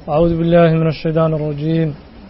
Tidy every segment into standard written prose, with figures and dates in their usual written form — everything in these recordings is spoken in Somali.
أعوذ بالله من الشيطان الرجيم.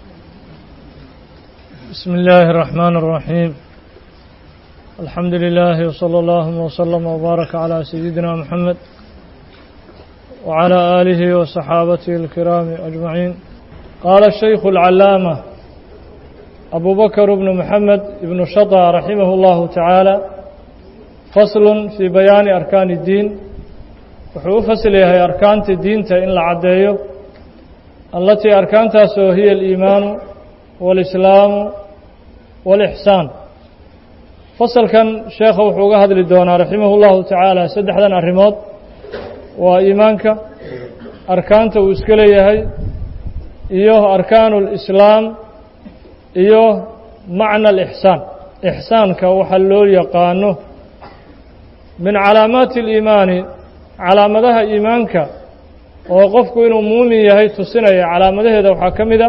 بسم الله الرحمن الرحيم. الحمد لله وصلى الله وسلم وبارك على سيدنا محمد وعلى آله وصحابته الكرام أجمعين. قال الشيخ العلامة أبو بكر بن محمد بن شطى رحمه الله تعالى: فصل في بيان أركان الدين. وحو فصلها أركان الدين إن العدايو التي أركانتها هي الإيمان والإسلام والإحسان. فصل كان شيخ وحوقه هذا الدونا رحمه الله تعالى سدحدان الرماد وإيمانك أركانته وإسكاليه إيوه أركان الإسلام إيوه معنى الإحسان. إحسانك وحلول يقانه من علامات الإيمان علامتها إيمانك وقفك إنه مؤمن يهي تصنع علامته ذو حكمده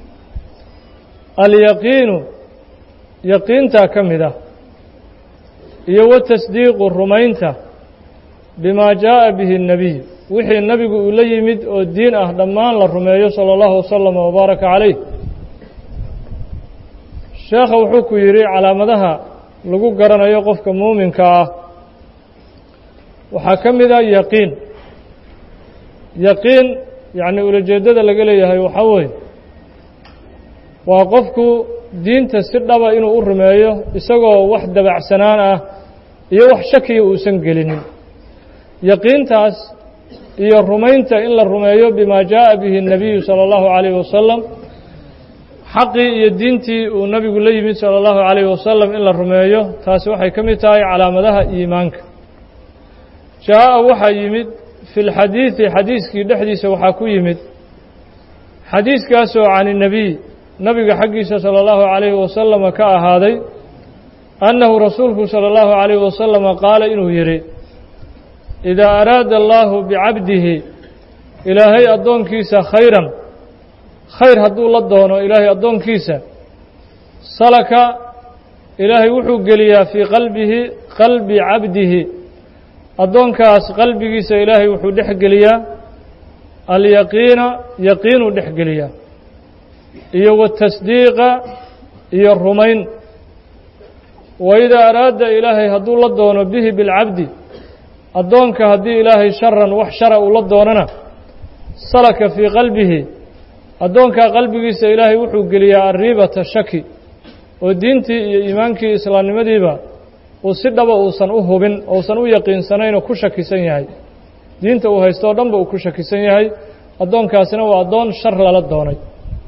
اليقين يقينتا كمده يو التصديق الرمينتا بما جاء به النبي وحي النبي قول يمد الدين أهدمان للرمي صلى الله وسلم وبارك عليه. الشيخ وحكو يري علامتها لقو قرن يقفك مؤمن كاه وحكمده يقين. يقين يعني ولجدد لقليه وحوي وقفك دين تسردبا إنه أرميه إسقوا وحدة بعسنانة يوح شكي وسنقلين. يقين تاس الرمين إلا الرميه بما جاء به النبي صلى الله عليه وسلم حقي يدينتي والنبي قال لي صلى الله عليه وسلم إلا الرميه تاس وحي كمتاي على مدها إيمانك. جاء وحي يمد في الحديث حديث كي دحديث وحاكو يمد حديث كاسو عن النبي نبي حقيس صلى الله عليه وسلم كأهادي أنه رسوله صلى الله عليه وسلم قال إنه يري: إذا أراد الله بعبده إلهي أدون كيسا خيرا خير هدو لدونه إلهي أدون كيسا سلك إلهي وحو قليا في قلبه قلب عبده أدون كاس قلبه كيسا إلهي وحو دح قليا اليقين يقين دح قليا إيو التصديق إيو الرمين. وإذا أراد إلهي هدو لدونه به بالعبد أدونك هدي إلهي شرا وحشرا لدوننا سلك في قلبه أدونك قلبه إلهي وحو قليا الريبة الشكي ودينتي إيمانك إسلام مديبا وصدب أوسن أهبن أوسن يقين سنين وكشكي سنيهي دينته وهيستو دنب وكشكي سنيهي أدونك سنة وأدون شر لدوني.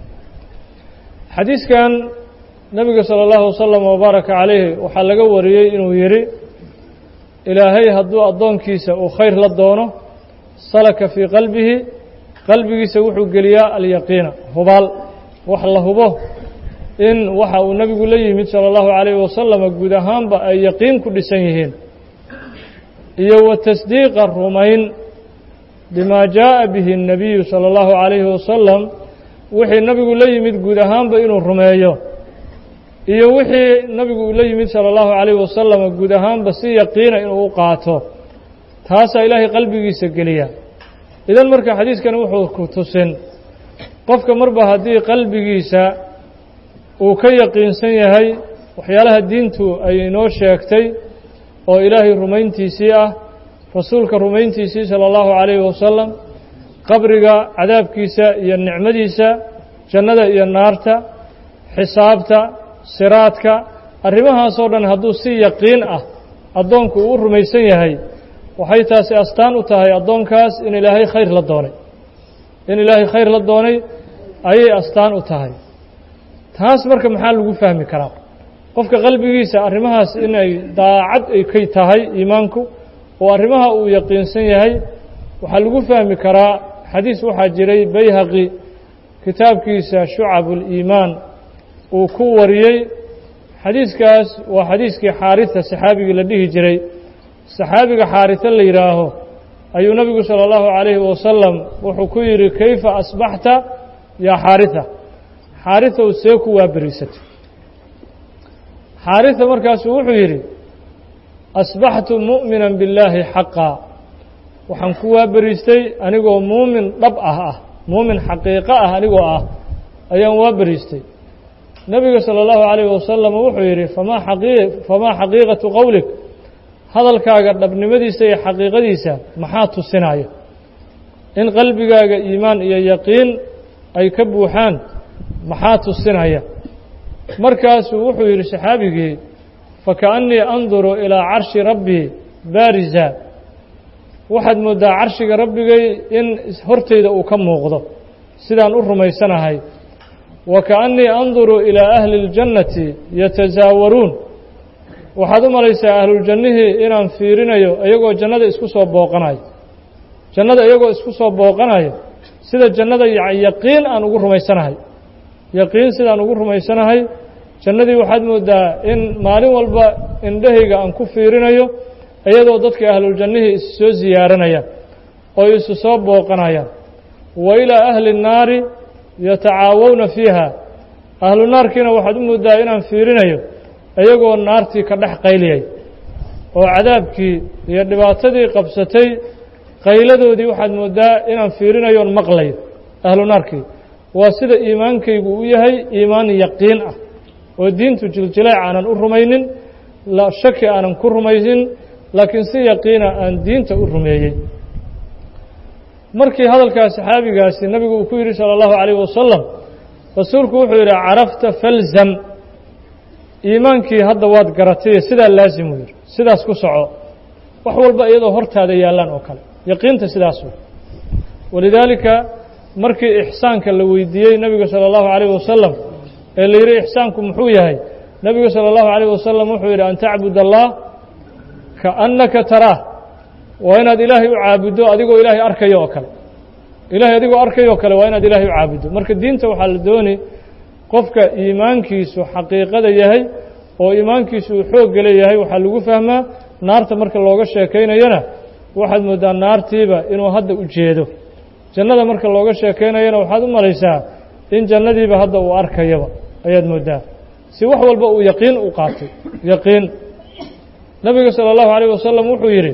حديث كان نبي صلى الله عليه وسلم وبارك عليه وحلق وريي إنه يري: إلهي هدو أدون كيسا وخير لدونه سلك في قلبه سوحو قلياء اليقين هبال وحله به إن وحا النبي قل لي صلى الله عليه وسلم قدهان بأي يقين كل سنيهين إيو التصديق الرمين بما جاء به النبي صلى الله عليه وسلم وحي النبي قل لي قدهان بإنه الرميه iyo wixii nabigu uu la yimid sallallahu alayhi wasallam guud ahaan basi yaqiina inuu qaato taas ilaahay qalbigiisa galiya. idan marka xadiiskan wuxuu ku tusin qofka marba hadii qalbigiisa uu ka yaqiinsan yahay waxyaalaha diintu ay inoo sheegtay oo ilaahay rumayntiisii ah rasuulka rumayntiisii sallallahu alayhi wasallam qabriga cadaabkiisa iyo nicmadiisa jannada iyo naarta xisaabta siraadka arrimahaas oo dhan hadduu si yaqiin ah addoonku uu rumaysan yahay waxay taasi astaan u tahay addoonkaas in ilaahay khayr la doonay ayay astaan u tahay. taas marka maxaa lagu fahmi karaa qofka qalbigiisa arrimahaas inay daacad ay ka tahay iimaanku oo arrimaha uu yaqiinsan yahay waxaa lagu fahmi karaa xadiis waxaa jiray Bayhaqi kitaabkiisa Shu'abul Iimaan uu ku wariyay xadiiskaas waa xadiiskii Xaarisa saxaabiga la dhihi jiray saxaabiga Xaarisa la yiraaho ayuu nabigu sallallahu alayhi wasallam wuxuu ku yiri: kayfa asbahta ya Xaarisa? Xaarisa uu see ku waabarisatay. Xaarisa markaas wuxuu yiri: asbahtu mu'minan billahi haqqan waxaan ku waabaristay anigoo muumin dhab ah muumin xaqiiqo ah anigoo ah ayaan waa bariistay nebiga salى الlahu عalayه wasalam wuxuu yidhi famaa xaqiiqatu qowlik hadalkaaga dhabnimadiisa iyo xaqiiqadiisa maxaa tusinaya in qalbigaaga iimaan iyo yaqiin ay ka buuxaan maxaa tusinaya markaasuu wuxuu yidhi saxaabigii fakaأnnii anduru ilىa carshi rabbii baariza waxaad mooddaa carshiga rabbigay in hortayda uu ka muuqdo sidaan u rumaysanahay wakaأnnii anduru ilىa ahli اljannati yatasaawaruun waxaad u malaysaa ahluljannihii inaan fiirinayo iyagoo jannada isku soo booqanayo jannada iyagoo isku soo booqanayo sida jannada yaqiin aan ugu rumaysanahay yaqiin sidaan ugu rumaysanahay jannadii waxaad mooddaa in maalin walba indhahayga aan ku fiirinayo iyadoo dadka ahluljannihii is soo ziyaaranayaan oo isu soo booqanayaan wa ilaa ahli الnaari yatacaawawna fiiha ahlu naarkiina waxaad u mooddaa inaan fiirinayo iyagoo naartii ka dhex qayliyay oo cadaabkii iyo dhibaatadii qabsatay qayladoodii waxaad mooddaa inaan fiirinayo on maqlayo ahlu naarkii waa sida iimaankaygu u yahay iimaan yaqiin ah oo diintu jiljileec aanan u rumaynin shaki aanan ku rumaynin laakiin si yaqiina aan diinta u rumeeyey markii hadalkaas saxaabigaasi nabigu uu ku yidhi salى الlahu عalayه wasalam rasuulku wuxuu yidhi carafta falzam iimaankii hadda waad garatay sidaa laasimu yidhi sidaas ku soco wax walba iyadoo hortaada yaallaan oo kale yaqiinta sidaas wey walidaalika markii ixsaanka la weydiiyey nebiga salى الlahu عalayه wasalam ee la yidhi ixsaanku muxuu yahay nebigu salى الlahu عalayه wasalam wuxuu yidhi an tacbud allah kaأnnaka taraah waa inaad ilaahay u caabuddo adigoo ilaahay arkayo oo kale ilaahay adigoo arkayo oo kale waa inaad ilaahay u caabuddo marka diinta waxaa la dooni qofka iimaankiisu xaqiiqada yahay oo iimaankiisu uu xoogga leeyahay waxaa lagu fahmaa naarta marka looga sheekaynayana waxaad mooddaa naartiiba inuu hadda u jeedo jannada marka looga sheekaynayana waxaad u malaysaa in jannadiiba hadda uu arkayaba ayaad mooddaa si wax walba uu yaqiin u qaatay yaqiin nabiga salى الlahu عalayه wasalam wuxuu yidhi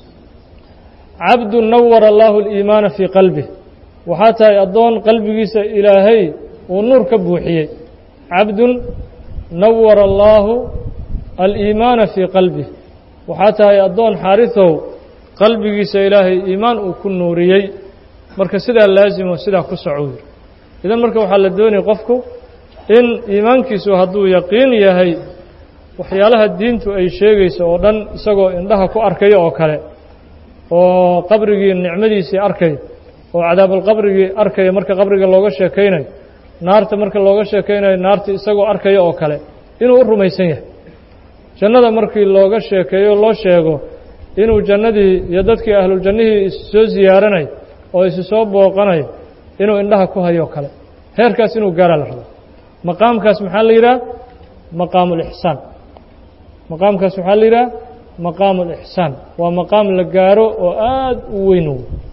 cabdu nawara allaahu اliimaana fii qalbih waxaa tahay addoon qalbigiisa ilaahay uu nuur ka buuxiyey cabdun nawara allaahu aliimaana fii qalbih waxaa tahay addoon xaarisow qalbigiisa ilaahay iimaan uu ku nuuriyey marka sidaa laasimo sidaa ku soco yiri idan marka waxaa la doonaya qofku in iimaankiisu hadduu yaqiin yahay waxyaalaha diintu ay sheegayso oo dhan isagoo indhaha ku arkayo oo kale oo qabrigii nicmadiisii arkay oo cadaabulqabrigii arkaya marka qabriga looga sheekaynayo naarta marka looga sheekaynayo naarta isagoo arkaya oo kale inuu u rumaysan yahay jannada markii looga sheekeeyo loo sheego inuu jannadii iyo dadkii ahluljannihii is soo ziyaaranay oo isu soo booqanayo inuu indhaha ku hayo kale heerkaas inuu gaaraa la rabo maqaamkaas maxaa la yidhaha maqaamu ulixsaan maqaamkaas waxaa la yidhaha maqaamu ulixsaan waa maqaam la gaaro oo aad u weyn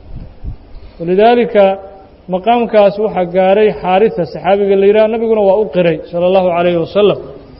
walidaalika maqaamkaas waxaa gaaray xaarisa saxaabiga la yidhaha nabiguna waa u qiray salى الlahu عalayه wasalam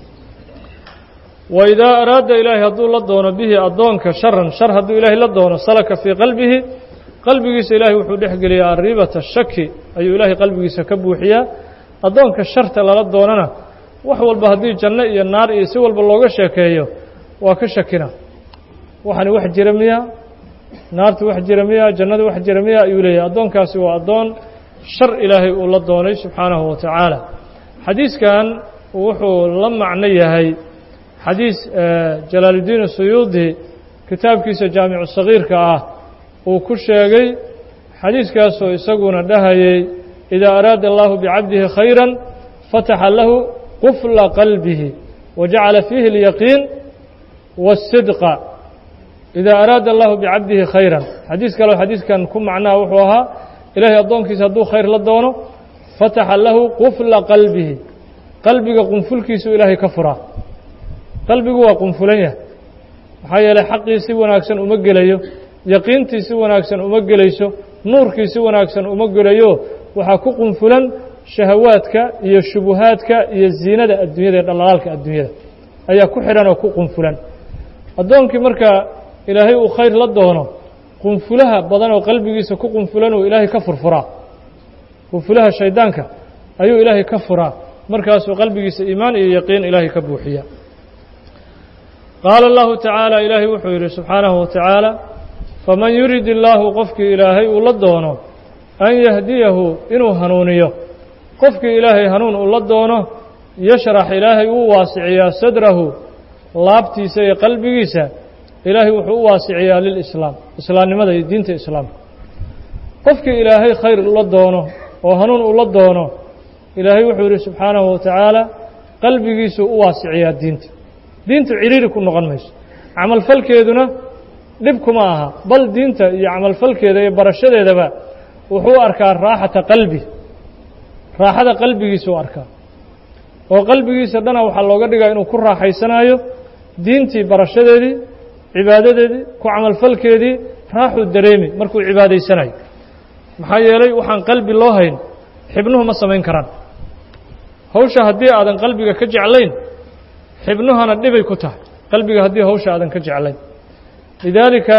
waidaa araada ilaahay hadduu la doono bihi addoonka sharan shar hadduu ilaahay la doono salaka fii qalbihi qalbigiisa ilaahay wuxuu dhex geliyaa arriibata shaki ayuu ilaahay qalbigiisa ka buuxiyaa addoonka sharta lala doonana wax walba haddii janno iyo naar iyo si walba looga sheekeeyo waa ka shakina waxani wax jira miya naartu wax jira miya jannadu wax jira miya ayuu leeyahay addoonkaasi waa addoon shar ilaahay uu la doonay subxaanahu wa tacaala xadiiskan wuxuu la macno yahay xadiis jalaaluddiin suyuudi kitaabkiisa jaamicu sagiirka ah uu ku sheegay xadiiskaasoo isaguna dhahayay idaa araada allahu bicabdihi khayra fataxa lahu qufla qalbihi wajacala fiihi اlyaqiin waالsidqa idaa araada allahu bicabdihi khayran xadiis kaleo xadiiskan ku macnaha wuxuu ahaa ilaahay addoonkiisa hadduu khayr la doono fataxa lahu qufla qalbihi qalbiga qunfulkiisu ilaahay ka furaa qalbigu waa qunfulan yahay maxaa yeelay xaqii si wanaagsan uma gelayo yaqiintii si wanaagsan uma gelayso nuurkii si wanaagsan uma gelayo waxaa ku qunfulan shahawaadka iyo shubuhaadka iyo ziinada adduunyada ee dhalaalaalka adduunyada ayaa ku xidhan oo ku qunfulan addoonkii marka ilaahay uu khayr la doono qunfulaha badan oo qalbigiisa ku qunfulan uu ilaahay ka furfuraa وفلها شيطانك أيو إلهي كفرا مركز قلبك إيمان يقين إلهي كبوحيا قال الله تعالى إلهي وحيره سبحانه وتعالى فمن يريد الله قفك إلهي ولدونه أن يهديه إنه هنونيه قفك إلهي هنون ولدونه يشرح إلهي وواسعيا صدره لابتي سي قلبك إلهي وواسعيا للإسلام إسلام لماذا دينة إسلام قفك إلهي خير ولدونه وهنون ولدونه إلهي وحيره سبحانه وتعالى قلبك وواسعيا diinta ciriiri ku noqon mayso camal falkeeduna dhib kuma aha bal diinta iyo camal falkeeda iyo barashadeedaba wuxuu arkaa raaxada qalbigiisa u arkaa oo qalbigiisa dhana waxa looga dhigaa inuu ku raaxaysanayo diintii barashadeedii cibaadadeedii ku camal falkeedii raaxu dareemi markuu cibaadaysanayo maxaa yeelay waxaan qalbi loo hayn xibnuhu ma samayn karaan hawsha haddii aadan qalbiga ka jeclayn xibnuhana dhibay ku tahay qalbiga haddii hawsha aadan ka jeclayn lidaalika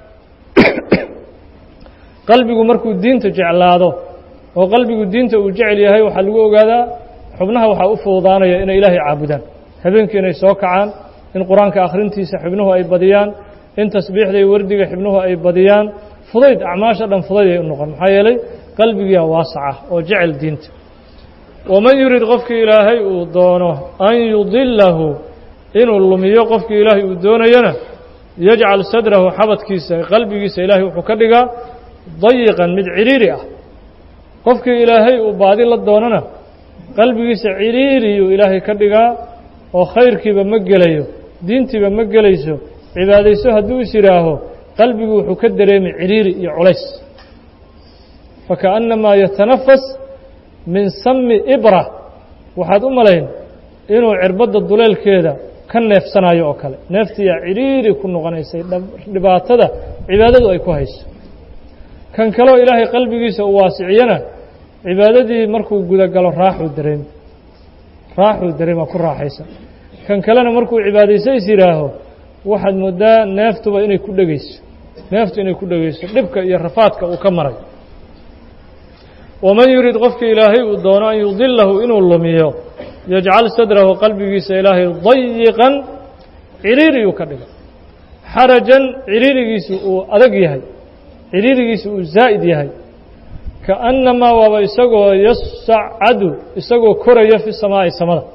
qalbigu markuu diinta jeclaado oo qalbigu diinta uu jecel yahay waxaa lagu ogaadaa xubnaha waxaa u fududaanaya inay ilaahay caabudaan habeenkii inay soo kacaan in qur-aanka akhrintiisa xibnuhu ay badiyaan in tasbiixda iyo wardiga xibnuhu ay badiyaan fudayd acmaasha dhan fudayd ay u noqon maxaa yeelay qalbigiyaa waasaca oo jecel diinta ومن يريد قفك إلهي ودونه أن يضله إنه اللميو قفك إلهي ودونه ينا يجعل صدره حبط كيسا قلبي كيسا إلهي وحكدك ضيقا من عريري قفك إلهي وبعدين لدوننا قلبي كيسا عريري إلهي كدك وخيرك بمجليه دينتي بمجليسو عباديسو هدو سراه قلبي وحكدر من عريري عليس فكأنما يتنفس من سم إبرة waxaad u malayn inuu cirbada duleelkeeda ka neefsanayo oo kale neeftiya ciriiri ku noqonaysay dhibaatada cibaadadu ay ku hayso kan kale ilaahay qalbigiisa u waasiciyana cibaadadii markuu guda galo raaxu dareema ku raaxaysan kan kalena markuu cibaadaysay siraaho waxaad moodaa neeftuba inay ku dhageyso dhibka iyo rafaadka uu ka maray ومن يريد قفك إلهي ودونه أن يضله إنه اللميه يجعل صدره قلبه إلهي ضيقا عريري يكرر حرجا عريري أدق يهي عريري زائد يهي كأنما ويسقو يسعد يسقو كريا في السماء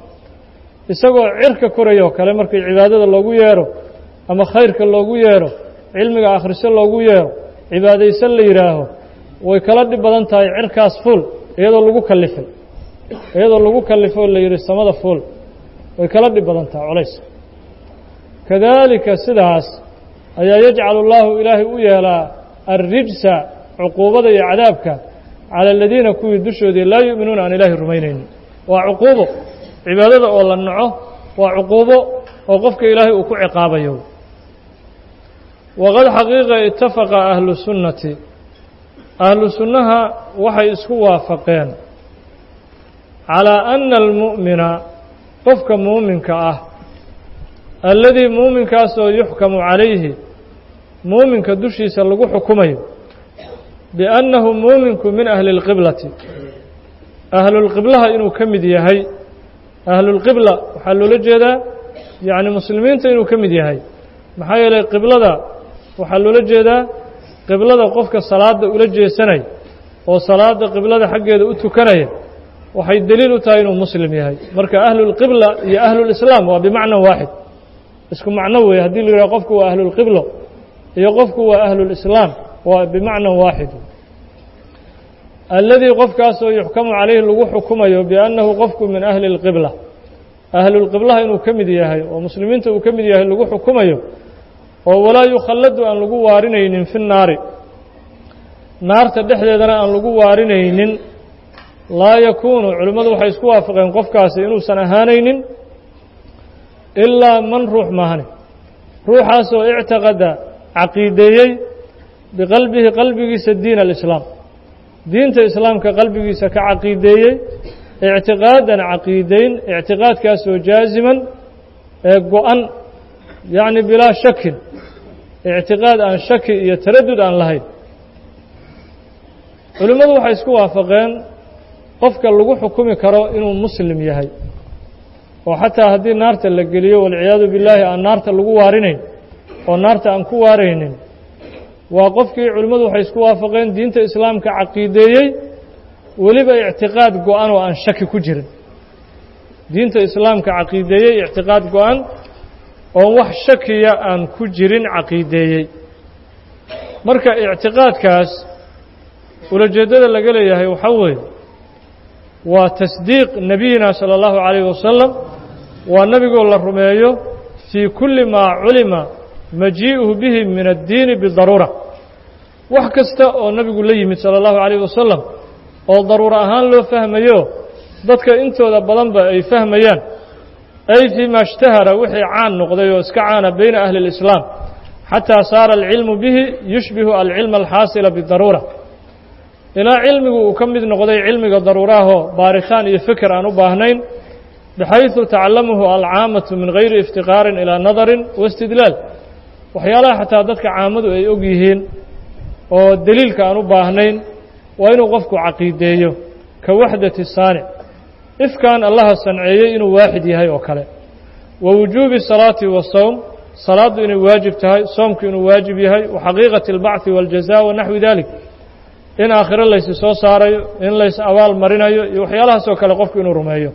يسقو عرك كريا كلامك عبادة الله يارو أما خيرك الله يارو علمك آخر سل الله يارو عبادة يسل يراهو way kala dhib badan tahay cirkaas fuul iyadoo lagu kallifo la yiri samada fuul way kala dhib badan tahay culays kadalika sidaas ayaa yajcalu Allahu ilaahi u yeelaa ar-rijsa uquubada iyo cadaabka ala alladina kuwii dushoodii laa yu'minuuna an ilaahi rumaynaynin waa uquubo cibaadada oo la naco waa uquubo oo qofka ilaahi uu ku ciqaabayo waqad xaqiiqa ittafaqa ahlu sunnati أهل السنة وحي اسكو وافقين على أن المؤمن قفك مؤمن كأه الذي مؤمن كاسو يحكم عليه مؤمن كدوشي سلقو حكمه بأنه مؤمن من أهل القبلة أهل القبلة إنه كمد يهي أهل القبلة وحلوا لجدا يعني مسلمين إنه كمد يهي محايا القبلة وحلوا لجدا qiblada qofka salaada ula jeesanay oo salaada qiblada xaggeeda u tukanaya waxay daliil u tahay inuu muslim yahay marka ahlul qibla iyo ahlul islaam waa bimacna waahid isku macno weey hadii la yiraahdo qofku waa ahlul qibla iyo qofku waa ahlul islaam waa bimacna waahid alladhi qofkaas oo yuhkamu alayhi lagu xukumayo bi'annahu qofku min ahlil qibla ahlul qibla inuu kamid yahay oo muslimiinta uu kamid yahay lagu xukumayo ولا يخلد أن لغو وارنين في النار نار تدحدنا أن لغو وارنين لا يكون علماء waxay isku waafaqeen qofkaasi inuu san ahaanaynin illa man ruux mahane ruuxaas oo i'tiqada aqiideeyay biqalbihi qalbigiisa diin al-islaam diinta islaamka qalbigiisa ka aqiideeyay i'tiqaadan aqiideyn i'tiqaadkaas oo jaaziman go'an يعني بلا شك اعتقاد عن شك يتردد عن لهي علماء waxay isku waafaqeen qofka lagu xukumi karo inuu muslim yahay oo xataa haddii naarta la geliyo walciyaadu billaahi aan naarta lagu waarinayn oo naarta aan ku waaraynin waa qofkii culimmadu waxay isku waafaqeen diinta islaamka caqiideeyey weliba ictiqaad go-an oo aan shaki ku jirin diinta islaamka caqiideeyey ictiqaad go-an oon wax shakiya aan ku jirin caqiideeyey marka ictiqaadkaas ulajeeddada laga leeyahay waxaa weeye waa tasdiiq nebiyina sala allahu calayhi wasalam waa nebigoo la rumeeyo fii kulli maa culima majii'uhu bihi min addiini bidaruura wax kasta oo nebigu la yimid sala allahu calayhi wasalam oo daruuro ahaan loo fahmayo dadka intooda badanba ay fahmayaan ay fii ma ishtahara wixii caan noqday oo iska caana bayna ahli اlislaam xataa saara alcilmu bihi yushbihu alcilma alxaasila bidaruura ilaa cilmigu uu ka mid noqday cilmiga daruuraahoo baaritaan iyo fikir aan u baahnayn bixayثu tacalamuhu alcaamatu min gayri iftiqaarin ilaa nadarin waistidlaal waxyaalaha xataa dadka caamadu ay og yihiin oo deliilka aan u baahnayn waa inuu qofku caqiideeyo ka waxdati saanic ifkaan allaha sanceeyey inuu waaxid yahay oo kale wa wujuubi الsalaati waالsawm salaaddu inay waajib tahay soomku inuu waajib yahay wa xaqiiqati اlbacثi wاljazaa wa naxwi dalik in aakhiro laysi soo saarayo in lays abaal marinayo iyo waxyaalahaas oo kale qofku inuu rumeeyo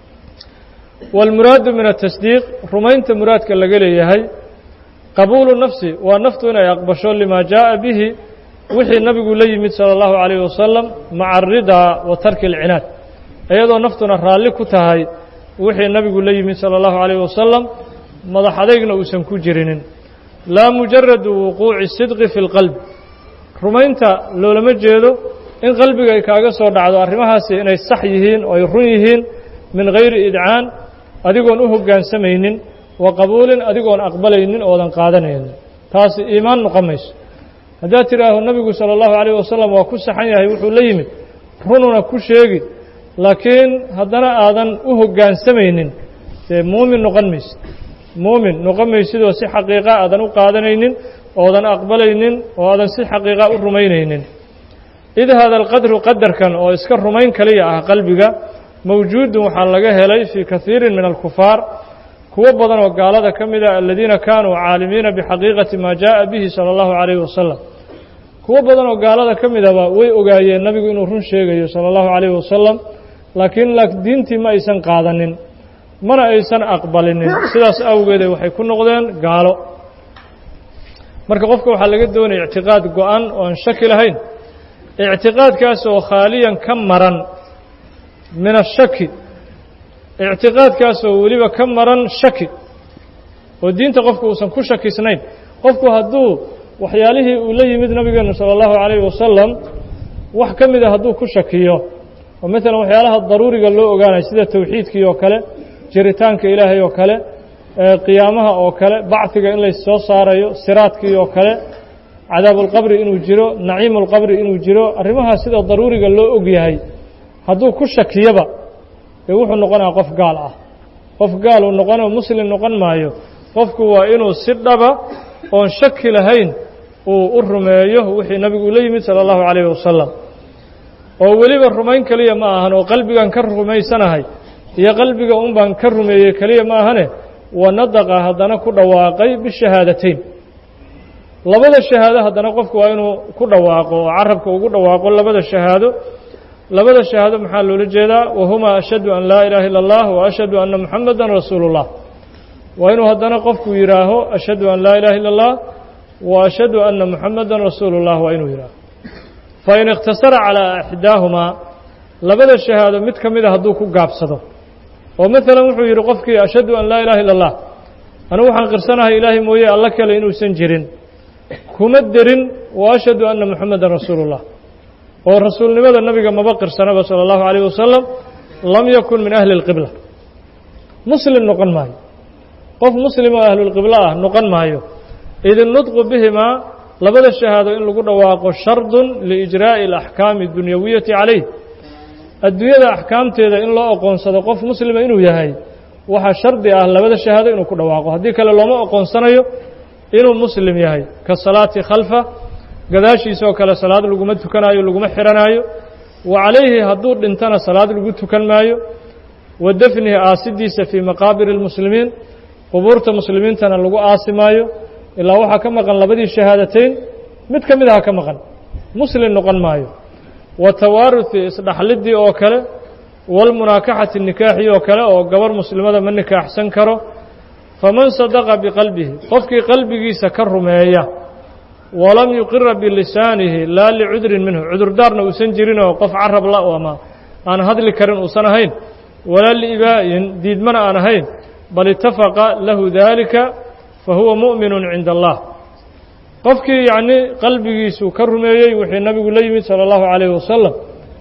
wاlmuraadu min atasdiiq rumaynta muraadka laga leeyahay qabuulu nafsi waa naftu inay aqbasho limaa jaaءa bihi wixii nabigu la yimid salى اllahu عalayه wasalam maca aridaa wa tarki اlcinaad iyadoo naftuna raalli ku tahay wixii nabigu la yimid salى اllahu عalayه wasalam madax adeygna uusan ku jirinin laa mujaradu wuquuci sidqi fi اlqalb rumaynta loolama jeedo in qalbiga ay kaaga soo dhacdo arrimahaasi inay sax yihiin oo ay run yihiin min gayri idcaan adigoon u hoggaansamaynin wa qabuulin adigoon aqbalaynin oodan qaadanaynin taasi iimaan noqon mayso haddaad tidhaaho nebigu sala allahu calayh wasalam waa ku saxan yahay wuxuu la yimid rununa ku sheegi laakiin haddana aadan u hoggaansamaynin dee muumin noqon maysid muumin noqon maysidoo si xaqiiqa aadan u qaadanaynin oodan aqbalaynin oo aadan si xaqiiqa u rumaynaynin id hada alqadru qadarkan oo iska rumayn kaliya ah qalbiga mawjuudun waxaa laga helay fii kaiirin min alkufaar kuwo badan oo gaalada ka mid a aladiina kaanuu caalimiina bixaqiiqati maa jaaءa bihi salى اllahu عalayhi wasalam kuwo badan oo gaalada ka midaba way ogaayeen nabigu inuu run sheegayo salى اllahu عalayhi wasalam laakiin diintii ma aysan qaadanin mana aysan aqbalinin sidaas awgeede waxay ku noqdeen gaalo marka qofka waxaa laga doonaya ictiqaad go-an oo aan shaki lahayn ictiqaadkaas oo khaaliyan ka maran min ashaki ictiqaadkaas oo weliba ka maran shaki oo diinta qofku uusan ku shakisnayn qofku hadduu waxyaalihii uu la yimid nabigeenu salى اllahu عalayhi wasalam wax ka mida hadduu ku shakiyo oo maalan waxyaalaha daruuriga loo ogaanayo sida tawxiidkii oo kale jiritaanka ilaahay oo kale qiyaamaha oo kale bacdiga in lays soo saarayo siraadkii oo kale cadaabulqabri inuu jiro naciimulqabri inuu jiro arrimahaas sida daruuriga loo og yahay hadduu ku shakiyoba dee wuxuu noqonaya qof gaal ah qof gaal uu noqonao muslim noqon maayo qofku waa inuu si dhaba oon shaki lahayn uu u rumeeyo wixii nabigu ula yimid salى اllahu عalayhi wasalam oo weliba rumayn keliya ma ahan oo qalbigan ka rumaysanahay iyo qalbiga un baan ka rumeeyey keliya ma ahane wanadaqa haddana ku dhawaaqay bishahaadateyn labada shahaado haddana qofku waa inuu ku dhawaaqo oo carabka ugu dhawaaqo labada shahaado maxaa loola jeedaa wahuma ashhadu an laa ilaaha illa اllah wa ashhadu anna muxamada rasuulu اllah waa inuu haddana qofku yidhaaho ashhadu an laa ilaha illa اllah wa ashhadu anna muxamada rasuulu اllah waa inuu yidhaaho fain ikhtasara calaa ixdaahumaa labada shahaado mid ka mida hadduu ku gaabsado oo maalan wuxuu yidhi qofkii ashhadu an laa ilaha illa اllah anigu waxaan qirsanahay ilaahay mooye alla kale inuusan jirin kuma derin wa ashhadu anna muxamadan rasuulu اllah oo rasuulnimada nabiga maba qirsanaba salى اllahu عalayه wasalam lam yakun min ahli اlqibla muslim noqon maayo qof muslim oo ahlulqiblo ah noqon maayo id nudqu bihimaa labada shahaado in lagu dhawaaqo shardun liijraa'i اlaxkaami اdunyawiyati calayh adduunyada axkaamteeda in loo oqoonsado qof muslima inuu yahay waxaa shardi ah labada shahaado inuu ku dhawaaqo haddii kale looma oqoonsanayo inuu muslim yahay ka salaati khalfa gadaashiisa oo kale salaad laguma tukanaayo laguma xihanaayo وعليه هدور انتنا صلاة القدس كان مايو ودفنه آسديس في مقابر المسلمين قبورة المسلمين تنا لغو آسمايو إلا وحا كما قال لبدي الشهادتين متكمدها كما قال مسلم نقن مايو وتوارث إصلاح لدي أوكلا والمناكحة النكاحي أوكلا وقبر مسلمة من نكاح سنكره فمن صدق بقلبه قفك قلبه سكر مايا ولم يقر بلسانه لا لعذر منه عذر دارنا وسنجرين وقف عرب الله وما أنا هذا اللي كرن وسنهين ولا لإباء ديد من أنا هين بل اتفق له ذلك فهو مؤمن عند الله قفك يعني قلبه سكر مايا وحي النبي صلى الله عليه وسلم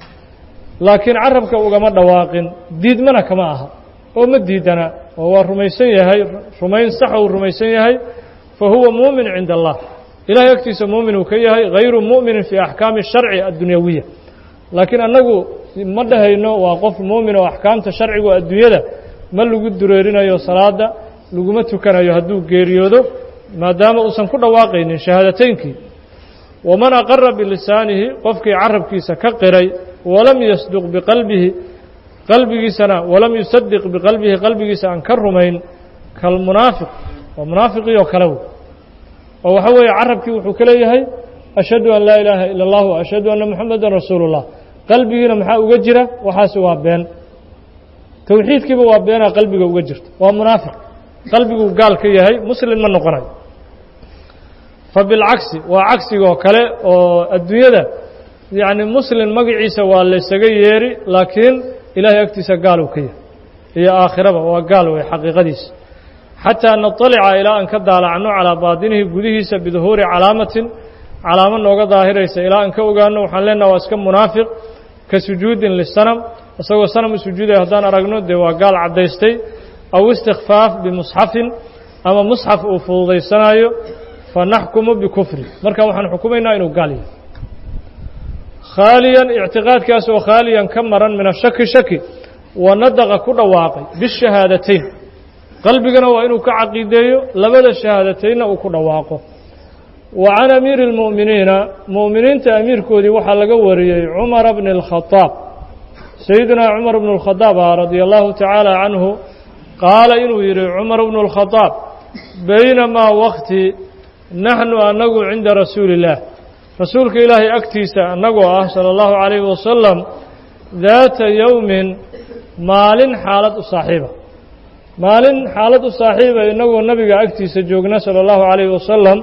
لكن عربك وقما دواقن ديد منا كما أها وما ديدنا وهو الرميسين يهي رمين صحو الرميسين يهي فهو مؤمن عند الله إلا يكتس مؤمن وكيهي غير مؤمن في أحكام الشرع الدنيوية لكن أنه مده إنه وقف مؤمن وأحكام الشرع والدنيا ما لقد دريرنا يو صلاة لقمته كان يهدو غيريودو ما دام أصن كل واقعين شهادتينك ومن أقر بلسانه قفك عربك سكقري ولم يصدق بقلبه قلبه سنة ولم يصدق بقلبه قلبه سأنكرمين كالمنافق ومنافق يوكلو وهو عربك وحكليه أشهد أن لا إله إلا الله وأشهد أن محمد رسول الله قلبه لمحا أجره وحاسوا بين توحيد كيف وبين قلبه أجرت ومنافق قلبه قال كيه مسلم من نقرأ فبالعكس وعكس وكله الدنيا يعني مسلم مقعيسة واللي سجيري لكن إلهي اكتسى قالوا كيه هي آخرة وقالوا حقيقة ديس حتى نطلع إلى أن كدال عنه على باطنه قديس بظهور علامة نوغا ظاهرة إلى أن كوغانه وحلنا واسكم منافق كسجود للسنم وسوى سنم سجود يهدان أرقنه دي وقال عبديستي أو استخفاف بمصحف أما مصحف أفوضي سنايو فنحكم بكفر مركا وحن حكومينا إنه قالي خاليا اعتقاد كاسو خاليا كمرا من الشك شكي وندغ كل واقع بالشهادتين قلبنا وإنه كعقيديو لبدا الشهادتين وكل واقع وعن أمير المؤمنين مؤمنين تأمير كودي وحل قوري عمر بن الخطاب سيدنا عمر بن الخطاب رضي الله تعالى عنه قال إنه عمر بن الخطاب بينما وقت نحن أنه عند رسول الله رسولك إلهي أكتيس أنه صلى الله عليه وسلم ذات يوم مال حالة صاحبة مال حالة صاحبة إنه النبي أكتيس جوجنا صلى الله عليه وسلم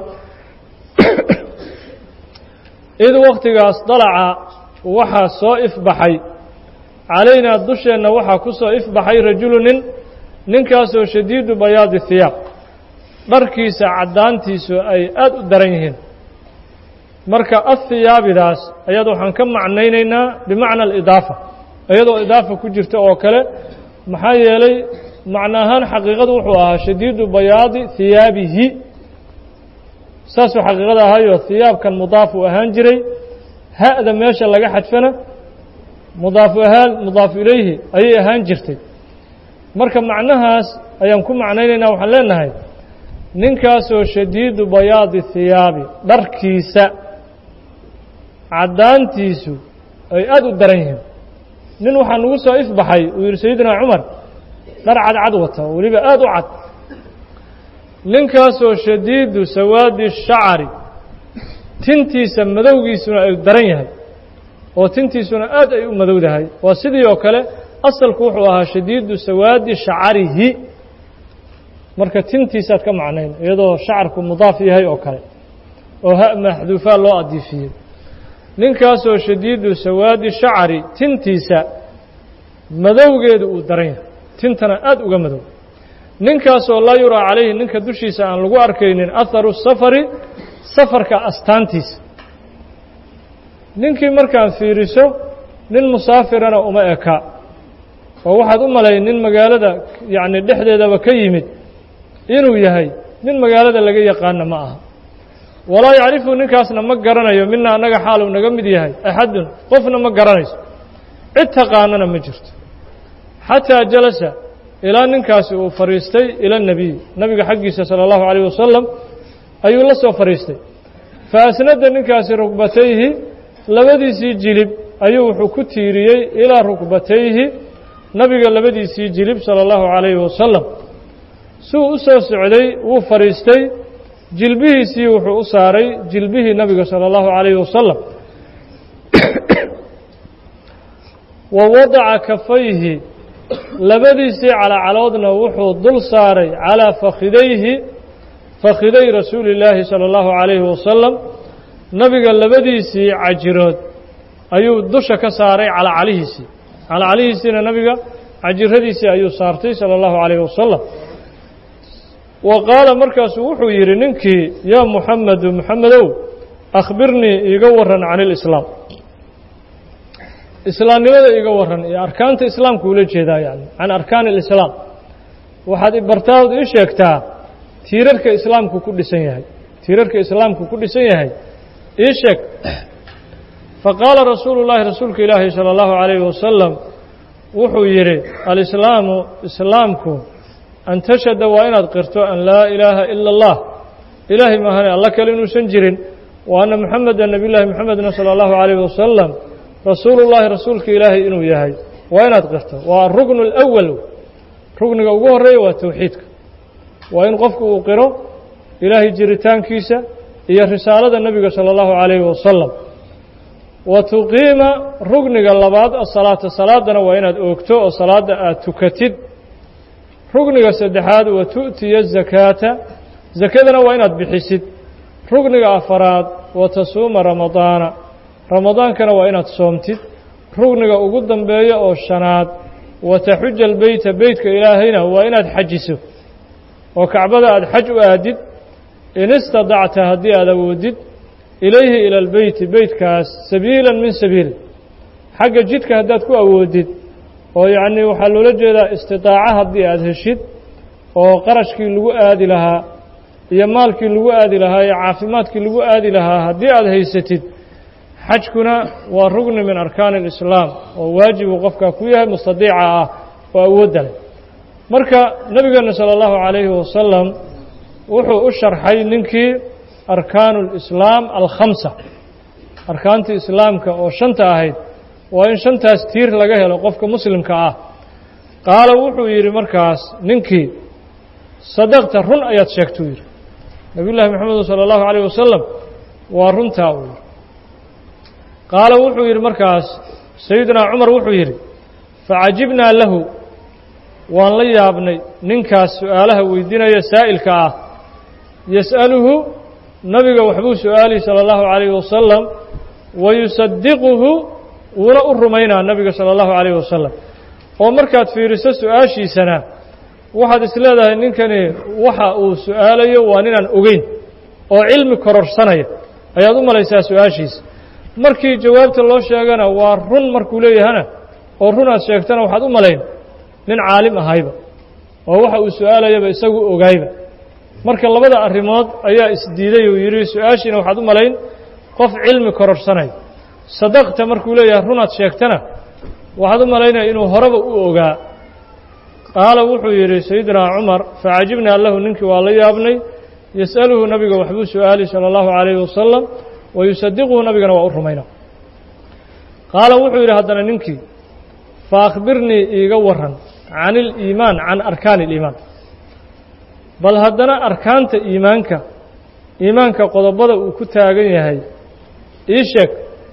إذ وقتك أصطلع وحا صائف بحي علينا الدشن وحا كصائف بحي رجل ننكاسو شديد بياض الثياب بركيس عدانتيسو أي أد درينهن مركا الثياب داس أيضا حنكم معنينا بمعنى الإضافة أيضا إضافة كجرت أوكله محايا لي معناها حقيقة وحوها شديد بياض ثيابه ساسو حقيقة هاي الثياب كان مضاف وهانجري هذا ماشى لقى حدفنا مضاف إليه أي هانجرتي مركب معناها أيامكم معنينا وحلنا هاي ننكاسو شديد بياض الثياب دركيسة عدانتيسو أي أدو دريهم ننو حنوسو إفبحي وير سيدنا عمر در عدوته وليبا أدو عد ننكاسو شديد سواد الشعر تنتيسا مدوغيسونا أي دريهم وتنتيسونا أد أي مدودهاي وسيدي وكله أصل كوحوها شديد سواد شعره marka tintiisa ka macnayn iyadoo shacarku mudaaf yahay oo kale oo ha maxduufa loo adifiyay ninkaas oo shadiidu sawaadi shacri tintiisa madowgeedu uu daran yahay tintana aad uga madow ninkaas oo la yura calayhi ninka dushiisa aan lagu arkaynin atharu safari safarka astaantiisa ninkii markaan fiiriso nin musaafirana uma eka oo waxaad u malayn nin magaalada yaani dhexdeedaba ka yimid inuu yahay nin magaalada laga yaqaan ma aha walaa yaarifu ninkaasna ma garanayo minna anaga xaal uu naga mid yahay ahadun qofna ma garanayso cid taqaanana ma jirto hatta jalasa ila ninkaas uu fariistay ila nabiga xaqiisa sallallahu alayhi wasallam ayuu la soo fariistay faasnada ninkaas rugbatayhi labadiisii jilib ayuu wuxuu ku tiiriyey ilaa rukbatayhi nabiga labadiisii jilib sala allahu calayhi wasalam suu u soo socday wuu fadhiistay jilbihiisii wuxuu u saaray jilbihii nabiga sala allahu calayhi wasalam wa wadaca kafayhi labadiisii calacaloodna wuxuu dul saaray calaa fakhiday rasuuli illaahi sala allahu calayhi wasalam nabiga labadiisii cajirood ayuu dusha ka saaray calacalihiisiina nabiga cajiradiisii ayuu saartay sala allahu calayhi wasalam wa qaala markaasuu wuxuu yidhi ninkii yaa muxamedu muxamedow akhbirnii iiga warran can ilislaam islaamnimada iiga warran iyo arkaanta islaamka ula jeedaa yani can arkaani alislaam waxaad bartaad ii sheegtaa tiirarka islaamku ku dhisan yahay ii sheeg faqaala rasuulu llaahi rasuulka ilaahi sala allahu calayhi wasalam wuxuu yidhi alislaamu islaamku an tashhada waa inaad qirto an laa ilaaha ila allah ilaahay maahane alla kale inuusan jirin wa anna muxamedan nebiyullaahi moxamedna sala allahu calayhi wasalam rasuulullaahi rasuulka ilaahay inuu yahay waa inaad qirto waa aruknu alawal rugniga ugu horreeya waa towxiidka waa in qofku uu qiro ilaahay jiritaankiisa iyo risaalada nebiga sala allahu calayhi wasalam wa tuqiima rugniga labaad asalaata salaadana waa inaad oogto oo salaadda aad tukatid rugniga saddexaad wa tu'tiya zakaata zakadana waa inaad bixisid rugniga afaraad wa tasuuma ramadaankana waa inaad soomtid rugniga ugu dambeeya oo shanaad wa taxuja albeyta beytka ilaahayna waa inaad xajiso oo kacbada aad xaj u aadid in istadacta haddii aad awoodid ilayhi ila albeyti beytkaas sabiilan min sabiil xagga jidka haddaad ku awoodid oo yacnii waxaa loola jeedaa istidaaca haddii aad heshid oo qarashkii lagu aadi lahaa iyo maalkii lagu aadi lahaa iyo caafimaadkii lagu aadi lahaa haddii aad haysatid xajkuna waa rugni min arkaani alislaam oo waajibu qofkaa ku yahay mustadiica ah oo awoodda leh marka nebigeenna sala allahu calayhi wasalam wuxuu u sharxay ninkii arkaanu lislaam alkhamsa arkaantii islaamka oo shanta ahayd waa in shantaas tiir laga helo qofka muslimka ah qaala wuxuu yidhi markaas ninkii sadaqta run ayaad sheegtuu yidhi nebiyullaahi moxamed sala allahu calayh wasalam waa runtaa uu yidhi qaala wuxuu yidhi markaas sayidinaa cumar wuxuu yidhi facajibnaa lahu waan la yaabnay ninkaas su'aalaha weydiinaya saa'ilka ah yas'aluhu nabiga waxbuu su'aalay sala allahu calayhi wasalam wa yusadiquhu wuuna u rumaynaa nabiga sala allahu calayhi wasalam oo markaad fiiriso su'aashiisana waxaad isleedahay ninkani waxa uu su'aalayo waa ninaan ogeyn oo cilmi kororsanaya ayaad u malaysaa su'aashiisa markii jawaabta loo sheegana waa run markuu leeyahana oo run aad sheegtana waxaad u malayn nin caalim ahayba oo waxa uu su'aalayaba isagu ogaayba marka labada arrimood ayaa isdiiday uu yidhi su-aashiina waxaad u malayn qof cilmi kororsanay sadaqta markuu leeyahay runaad sheegtana waxaad u malaynaya inuu horeba u ogaa qaala wuxuu yidhi sayidinaa cumar facajibnaa lahu ninkii waa la yaabnay yas'aluhu nabiga waxbuu su'aalay sala allahu calayhi wasalam wa yusadiquhu nabigana waa u rumayna qaala wuxuu yidhi haddana ninkii fa akhbirnii iiga warran can iliimaan can arkaani iliimaan bal haddana arkaanta iimaanka qodobada uu ku taagan yahay ii sheeg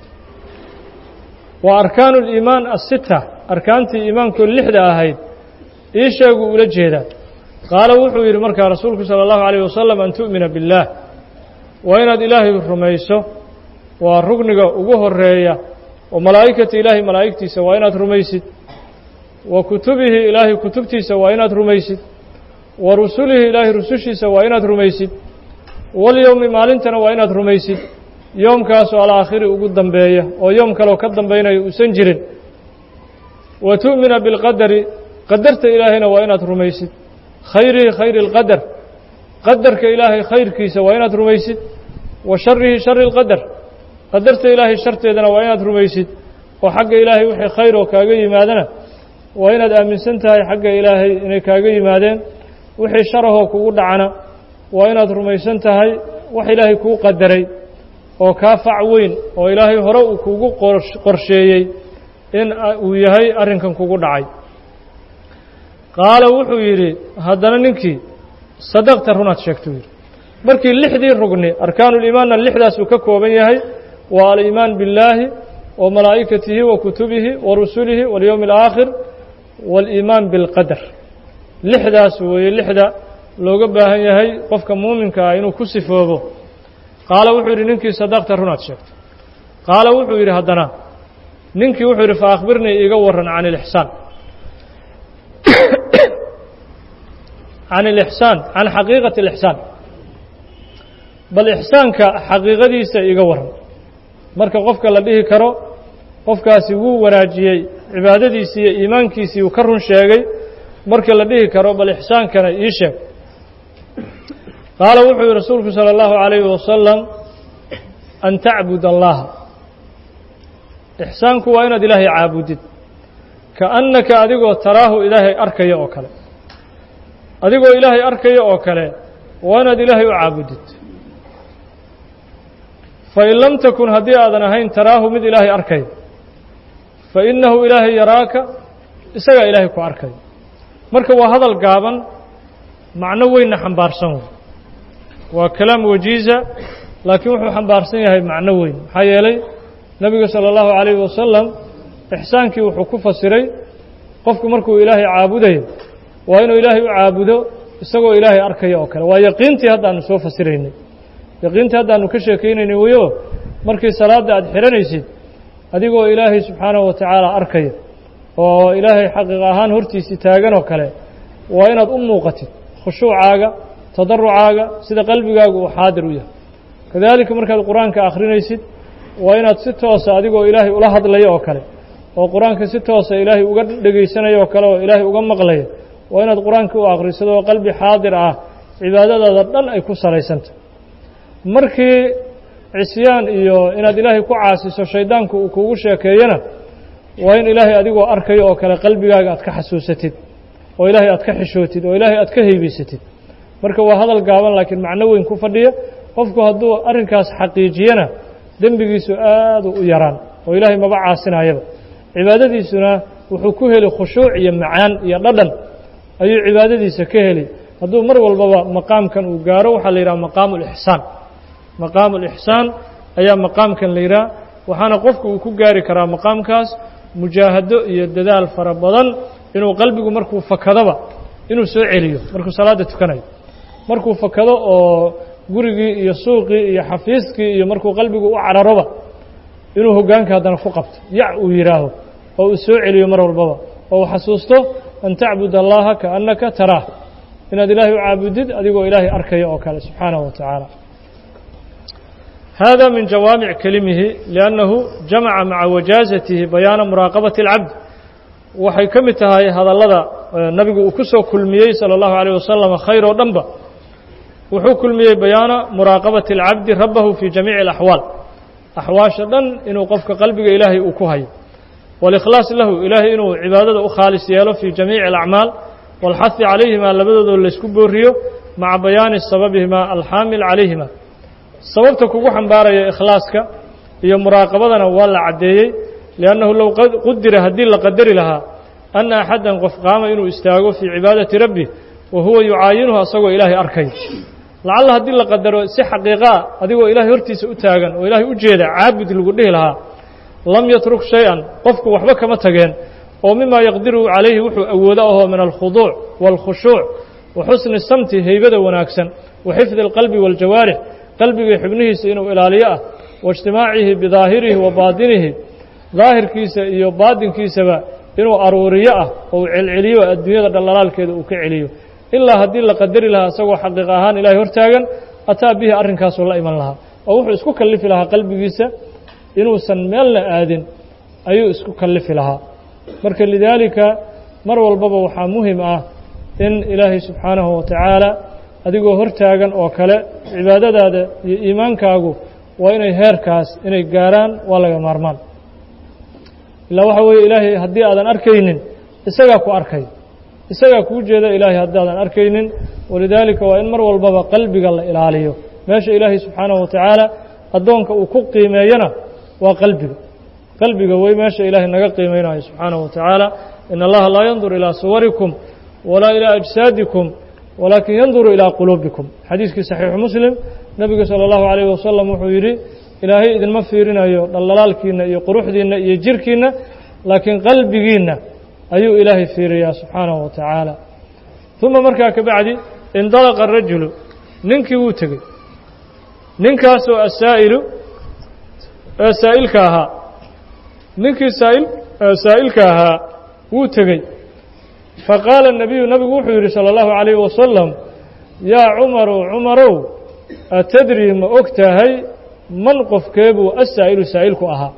waa arkaanu liimaan asita arkaantii iimaankoo lixda ahayd ii sheeguu ula jeedaa qaala wuxuu yidhi markaa rasuulku sala allahu calayh wasalam an tu'mina biاllaah waa inaad ilaahay rumayso waa rugniga ugu horeeya wa malaa'ikati ilaahay malaa'igtiisa waa inaad rumaysid wa kutubihi ilaahay kutubtiisa waa inaad rumaysid wa rusulihi ilaahay rusushiisa waa inaad rumaysid walyowmi maalintana waa inaad rumaysid yoomkaasoo alaakhiri ugu dambeeya oo yoom kaleo ka dambaynaya uusan jirin wa tu'mina bilqadari qadarta ilaahayna waa inaad rumaysid khayrihi khayri اlqadar qadarka ilaahay khayrkiisa waa inaad rumaysid wa sharihi shari اlqadar qadarta ilaahay sharteedana waa inaad rumaysid oo xagga ilaahay wixii khayr oo kaaga yimaadana waa inaad aaminsan tahay xagga ilaahay inay kaaga yimaadeen wixii sharahoo kugu dhacana waa inaad rumaysan tahay wax ilaahay kuu qadaray oo kaa fac weyn oo ilaahay hore uu kugu qorsheeyey in uu yahay arrinkan kugu dhacay qaala wuxuu yidhi haddana ninkii sadaqta runaad sheegtuu yidhi markii lixdii rugni arkaanuliimaanna lixdaas uu ka kooban yahay waa aliimaan billaahi wa malaa'ikatihi wa kutubihi wa rusulihi walyowmi alaakhir waaliimaan bilqadar lixdaas weeye lixda looga baahan yahay qofka muuminka ah inuu ku sifoobo qaala wuxuu yidhi ninkii sadaqta runaad sheegtay qaala wuxuu yidhi haddana ninkii wuxuu yidhi fa akhbirnii iiga warran can ilixsaan can ilixsaan can xaqiiqati alixsaan bal ixsaanka xaqiiqadiisa iiga warran marka qofka la dhihi karo qofkaasi wuu wanaajiyey cibaadadiisii iyo iimaankiisii uu ka run sheegay marka la dhihi karo bal ixsaankana ii sheeg qaala wuxuu yihi rasuulku salى اllahu عalayhi wasalam an tacbud allaha ixsaanku waa inaad ilaahay caabudid kaannaka adigoo taraahu ilaahay arkaya oo kale adigoo ilaahay arkaya oo kale waa inaad ilaahay u caabudid fain lam takun haddii aadan ahayn taraahu mid ilaahay arkaya fainahu ilaahay yaraaka isagaa ilaahay ku arkaya marka waa hadal gaaban macno weynna xambaarsan wey waa kalaam wajiiza laakiin wuxuu xambaarsan yahay macno weyn maxaa yeelay nebiga salى اllahu عalayhi wasalam ixsaankii wuxuu ku fasiray qofku markuu ilaahay caabudayo waa inuu ilaahay u caabudo isagoo ilaahay arkaya oo kale waa yaqiintii haddaanu soo fasiraynay yaqiintii haddaanu ka sheekaynaynay weyo markii salaadda aad xihanaysid adigoo ilaahay subxaanahu wa tacaala arkaya oo ilaahay xaqiiq ahaan hortiisii taagan oo kale waa inaad u muuqatid khushuucaaga tadarucaaga sida qalbigaagu uu xaadir u yahay kadaalika markaad qur-aanka akhrinaysid waa inaad si toosa adigoo ilaahay ula hadlayo oo kale oo qur-aanka si toosa ilaahay uga dhegaysanayo oo kale oo ilaahay uga maqlayo waa inaad qur-aanka u akhrisado oo qalbi xaadir ah cibaadadaada dhan ay ku salaysantah markii cisyaan iyo inaad ilaahay ku caasiso shaydaanku uu kugu sheekeeyana waa in ilaahay adigoo arkayo oo kale qalbigaaga aad ka xasuusatid oo ilaahay aad ka xishootid oo ilaahay aad ka heybaysatid marka waa hadal gaaban laakiin macno weyn ku fadhiya qofku hadduu arrinkaas xaqiijiyana dembigiisu aad u yaraan oo ilaahay maba caasinayaba cibaadadiisuna wuxuu ku heli khushuuc iyo macaan iyo dhadhan ayuu cibaadadiisa ka heli hadduu mar walbaba maqaamkan uu gaaro waxaa la yidhaha maqaamu ulixsaan maqaamu ulixsaan ayaa maqaamkan la yidhaha waxaana qofku uu ku gaari karaa maqaamkaas mujaahado iyo dadaal fara badan inuu qalbigu markuu fakadoba inuu soo celiyo markuu salaadda tukanayo markuu fakado oo gurigii iyo suuqii iyo xafiiskii iyo markuu qalbigu u cararoba inuu hoggaanka haddana ku qabto yac uu yidhaaho oo uu soo celiyo mar walbaba oo uu xasuusto an tacbud allaha kaannaka taraah inaad ilaahay u caabudid adigoo ilaahay arkaya oo kale subxaanahu wa tacaala hada min jawaamic kelimihi liannahu jamaca maca wajaazatihi bayaana muraaqabati اlcabd waxay ka mid tahay hadallada nabigu uu ku soo kulmiyey salى اllahu عalيه wasalam khayr oo dhanba wuxuu kulmiyey bayaana muraaqabati اlcabdi rabbahu fii jamiici اlaxwaal axwaasha dhan inuu qofka qalbiga ilaahay uu ku hayo waاlikhlaas lahu ilaahay inuu cibaadada u khaalis yeelo fii jamiici اlacmaal wاlxahi calayhima labadoodoo laysku booriyo maca bayaani sababihima alxaamil calayhima sababta kugu xambaaraya ikhlaaska iyo muraaqabadana waa la caddeeyey liannahu low qudira haddii la qadari lahaa anna axaddan qof qaama inuu istaago fii cibaadati rabbi wa huwa yucaayinuhu asagoo ilaahay arkay lacalla haddii la qadaro si xaqiiqaa adigoo ilaahay hortiisa u taagan oo ilaahay u jeeda caabud lagu dhihi lahaa lam yatruk shay-an qofku waxba kama tageen oo mimaa yaqdiru calayhi wuxuu awoodo ahoo min alkhuduuc waalkhushuuc wa xusni samti heybada wanaagsan wa xifdi alqalbi waaljawaarix qalbiga xubnihiisa inuu ilaaliyo ah wa ijtimaacihi bidaahirihi wa baadinihi daahirkiisa iyo baadinkiisaba inuu aruuriyo ah oo uu celceliyo adduunyada dhallalaalkeeda uu ka celiyo ilaa haddii la qadari lahaa isagoo xaqiiq ahaan ilaahay hortaagan ataa bihi arrinkaasuu la iman lahaa oo wuxuu isku kallifi lahaa qalbigiisa inuusan meelna aadin ayuu isku kallifi lahaa marka lidaalika mar walbaba waxaa muhim ah in ilaahay subxaanahu wa tacaala adigoo hortaagan oo kale cibaadadaada iyo iimaankaagu waa inay heerkaas inay gaaraan waa laga maarmaan ilaa waxa weeye ilaahay haddii aadan arkaynin isagaa ku arkay isagaa kuu jeeda ilaahay haddaadan arkaynin walidaalika waa in mar walbaba qalbiga la ilaaliyo meesha ilaahay subxaanahu wa tacaala addoonka uu ku qiimeeyana waa qalbiga way meesha ilaahay naga qiimeynayo subxaanahu wa tacaala in allaha laa yandur ilaa suwarikum walaa ilaa ajsaadikum walaakin yanduru ilaa quluubikum xadiiskii saxiixu muslim nebigu sala allahu calayhi wasalam wuxuu yidhi ilaahay idinma fiirinayo dhallalaalkiinna iyo quruxdiinna iyo jirhkiinna laakiin qalbigiinna ayuu ilaahay fiiriyaa subxaanahu wa tacaala uma markaa ka bacdi indalaqa arajulu ninkii wuu tegey ninkaasoo asaa'ilu ee saa'ilka ahaa ninkii saa'ilka ahaa wuu tegey faqaala الnabiyu nabigu wuxuu yidhi salى اllahu عalayه wasalam yaa cumarow atadri ma og tahay man qofkeebuu asaa'ilu saa'ilku ahaa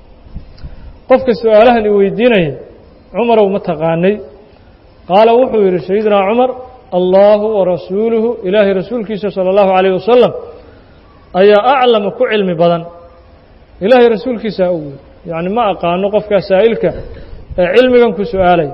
qofka su-aalahan i weydiinaya cumarow ma taqaanay qaala wuxuu yidhi sayidina cumar allahu warasuuluhu ilaahay rasuulkiisa salى اllahu عalayه wasalam ayaa aclama ku cilmi badan ilaahay rasuulkiisaa og yacni ma aqaano qofkaa saa'ilka ee cilmigan ku su-aalaya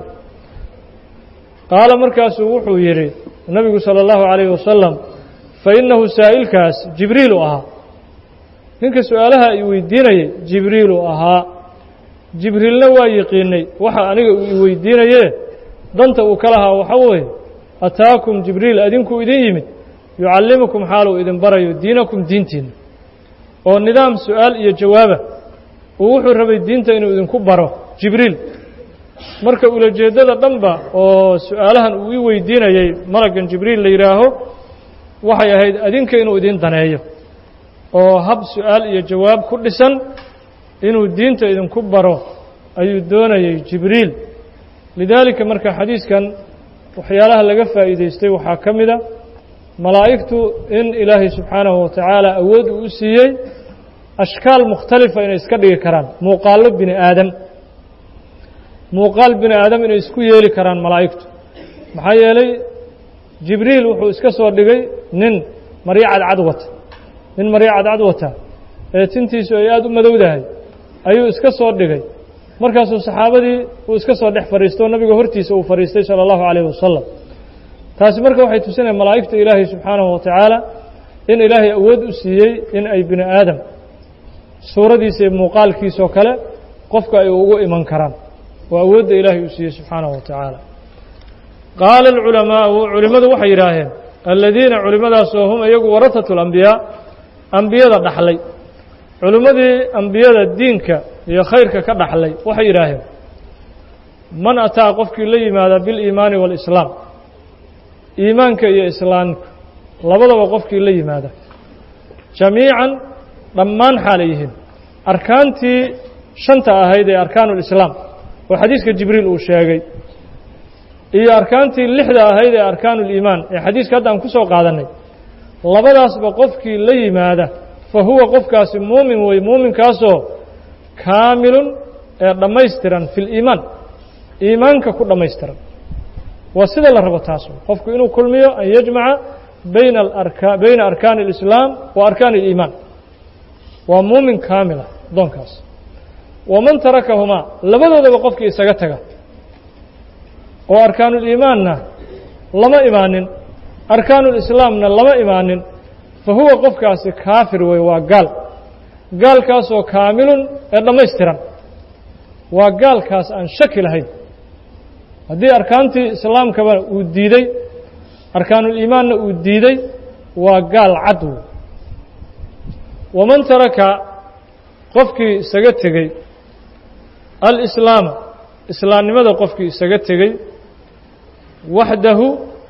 qaala markaasuu wuxuu yidhi nabigu salى اllahu عalayه wasalam fainahu saa'ilkaas jibriilu ahaa ninka su-aalaha i weydiinayay jibriilu ahaa jibriilna waa yiqiinay waxa aniga uu i weydiinayee danta uu ka lahaa waxa weeye ataakum jibriil adinkuu idin yimid yucallimukum xaaluu idin barayo diinakum diintiinna oo nidaam su-aal iyo jawaaba uu wuxuu rabay diinta inuu idinku baro jibriil marka ulajeeddada dhanba oo su-aalahan uu i weydiinayay malaggan jibriil la yidhaaho waxay ahayd adinka inuu idin daneeyo oo hab su-aal iyo jawaab ku dhisan inuu diinta idinku baro ayuu doonayay jibriil lidaalika marka xadiiskan waxyaalaha laga faa'iidaystay waxaa ka mida malaa'igtu in ilaahay subxaanahu wa tacaala awood uu u siiyey ashkaal mukhtalifa inay iska dhigi karaan muuqaal bini aadam inay isku yeeli karaan malaa'igtu maxaa yeelay jibriil wuxuu iska soo dhigay nin maryo cadcad wata ee tintiisu ay aada u madowdahay ayuu iska soo dhigay markaasuu saxaabadii uu iska soo dhex fadhiistoo nabiga hortiisa uu fadhiistay salى اllahu عalayه wasalam taasi marka waxay tusinaya malaa'igta ilaahay subxaanahu wa tacaala in ilaahay awood u siiyey in ay bini aadam suuradiisa iyo muuqaalkiisoo kale qofka ay ugu iman karaan waa awoodda ilaahay uu siiyey subxaanahu wa tacaala qaala alculamaa'u culimmadu waxay yidhaaheen aladiina culimmadaasoo hum iyagu warahatu اlambiyaa ambiyada dhaxlay culimmadii ambiyada diinka iyo khayrka ka dhaxlay waxay yidhaaheen man ataa qofkii la yimaada biliimaani waalislaam iimaanka iyo islaamka labadaba qofkii la yimaada jamiican dhammaan xaalay yihiin arkaantii shanta ahayd ee arkaanulislaam oo xadiiska jibriil uu sheegay iyo arkaantii lixda ahayd ee arkaanuliimaan ee xadiiska hadda aan ku soo qaadannay labadaasba qofkii la yimaada fa huwa qofkaasi muumin wey muuminkaasoo kaamilun ee dhammaystiran fi liimaan iimaanka ku dhammaystiran waa sida la rabo taas qofku inuu kulmiyo an yajmaca bayna arkaani اlislaam wa arkaani اliimaan waa muumin kaamila adoonkaas waman tarakahumaa labadoodaba qofkii isaga taga oo arkaanuliimaanna lama imaanin arkaanulislaamna lama imaanin fa huwa qofkaasi kaafir wey waa gaalkaasoo kaamilun ee dhammaystiran waa gaalkaas aan shaki lahayn haddii arkaantii islaamkaba uu diiday arkaanuliimaanna uu diiday waa gaal cad wey waman taraka qofkii isaga tegey alislaama islaamnimada qofkii isaga tegey waxdahu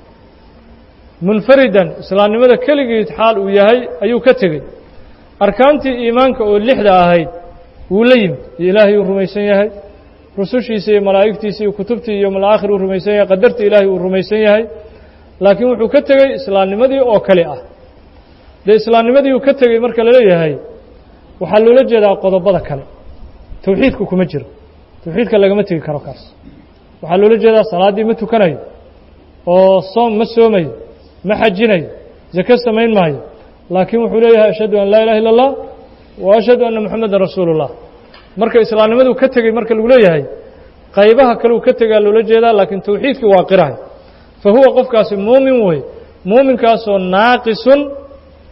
munfaridan islaamnimada keligiid xaal uu yahay ayuu ka tegey arkaantii iimaanka oo lixda ahayd wuu la yimid iyo ilaahay uu rumaysan yahay rusushiisa iyo malaa'igtiisa iyo kutubtii iyo malaakhir uu rumaysan yahay qadartii ilaahay uu rumaysan yahay laakiin wuxuu ka tegey islaamnimadii oo kale ah dee islaamnimadii uu ka tegey marka la leeyahay waxaa loola jeedaa qodobada kale tawxiidku kuma jiro tawxiidka lagama tegi karo kaas waxaa loola jeedaa salaaddii ma tukanayo oo soom ma soomayo ma xajinayo zake samayn maayo laakiin wuxuu leeyahay ashhadu an laa ilaha illa اllah wa ashhadu anna moxamedan rasuulu اllah marka islaamnimaduu ka tegey marka lagu leeyahay qaybaha kaleu ka tegaa loola jeedaa laakiin tawxiidkii waa qirahay fa huwa qofkaasi muumin wey muuminkaasoo naaqisun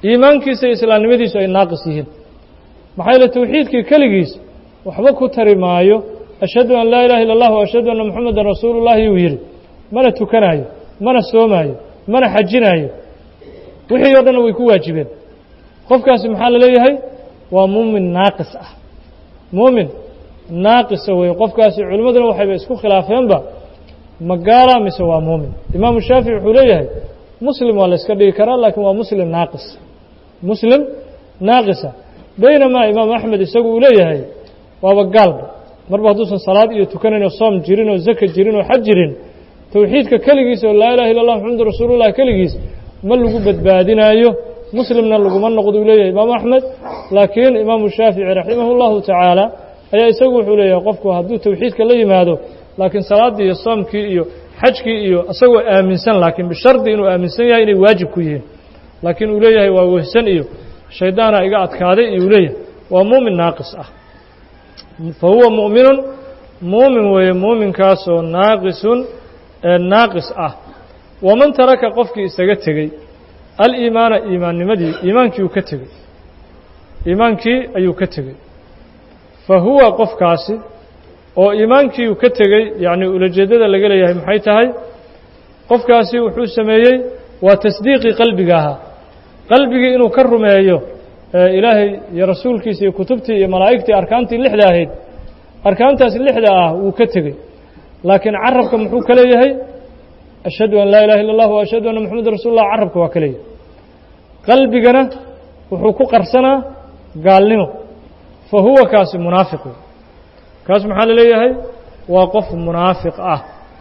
iimaankiisa iyo islaamnimadiisu ay naaqis yihiin maxaa yeele tawxiidkii keligiis waxba ku tari maayo ashhadu an laa ilaha illa allah wa ashhadu anna muxamadan rasuulullahi uu yidhi mana tukanaayo mana soomaayo mana xajinaayo wixii oo dhanna way ku waajibeen qofkaasi maxaa la leeyahay waa muumin naaqis ah muumin naaqisa weeye qofkaasi culimmaduna waxayba isku khilaafeenba ma gaala mise waa muumin imaamu shaafici wuxuu leeyahay muslim waa la iska dhigi karaa laakiin waa muslim naaqis muslim naaqisa baynamaa imaamu axmed isagu uu leeyahay waaba gaalba marba hadduusan salaad iyo tukanayn oo soom jirin oo zaka jirin oo xaj jirin tawxiidka keligiis oo laa ilaha illa allah muxamadu rasuulullah keligiis ma lagu badbaadinaayo muslimna laguma noqdo uu leeyahay imaamu axmed laakiin imaamu shaafici raximahu llahu tacaala ayaa isagu wuxuu leeyahay qofku hadduu tawxiidka la yimaado laakiin salaaddii iyo soomkii iyo xajkii iyo isagoo aaminsan laakiin bishardi inuu aaminsan yahay inay waajib ku yihiin laakiin uu leeyahay waa wehsan iyo shaydaana iga adkaaday iyo uu leeyahay waa muumin naaqis ah fa huwa mu'minun muumin weeye muuminkaasoo naaqisun naaqis ah waman taraka qofkii isaga tegey aliimaana iimaannimadii iimaankii uu ka tegey iimaankii ayuu ka tegey fa huwa qofkaasi oo iimaankii uu ka tegey yacni ulajeeddada laga leeyahay maxay tahay qofkaasi wuxuu sameeyey waa tasdiiqii qalbiga ahaa qalbigii inuu ka rumeeyo ilaahay iyo rasuulkiisa iyo kutubtii iyo malaa'igtii arkaantii lixda ahayd arkaantaas lixda ah wuu ka tegey laakiin carabka muxuu ka leeyahay ashhadu an laa ilaha illa allah wa ashhadu anna muxamadan rasuulullah carabka waa ka leeyahay qalbigana wuxuu ku qarsanaa gaalnimo fa huwa kaasi munaafiq kaas maxaa la leeyahay waa qof munaafiq ah